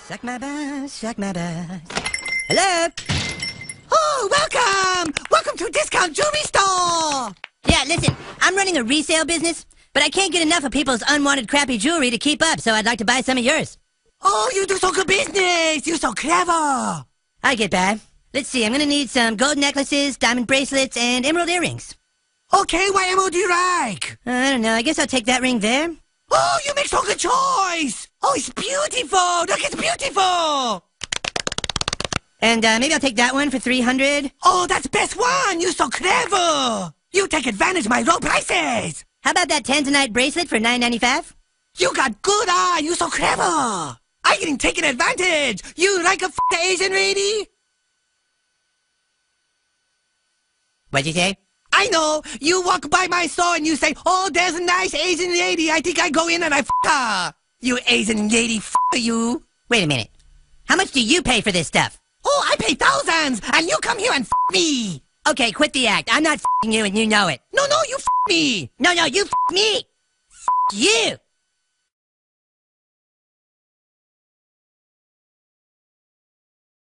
Suck my butt, suck my butt. Hello? Oh, welcome! Welcome to Discount Jewelry Store! Yeah, listen, I'm running a resale business, but I can't get enough of people's unwanted crappy jewelry to keep up, so I'd like to buy some of yours. Oh, you do so good business! You're so clever! I get by. Let's see, I'm gonna need some gold necklaces, diamond bracelets, and emerald earrings. Okay, what emerald do you like? I don't know, I guess I'll take that ring there. Oh, you make so good choice! Oh, it's beautiful! Look, it's beautiful! And maybe I'll take that one for 300. Oh, that's best one! You're so clever! You take advantage of my low prices! How about that tanzanite bracelet for $9.95? You got good eye! You're so clever! I getting taken advantage! You like a Asian lady? What'd you say? I know! You walk by my store and you say, oh, there's a nice Asian lady. I think I go in and I her. You Asian lady, you. Wait a minute. How much do you pay for this stuff? Oh, I pay thousands, and you come here and me. Okay, quit the act. I'm not you and you know it. No, you me. No, you me. You.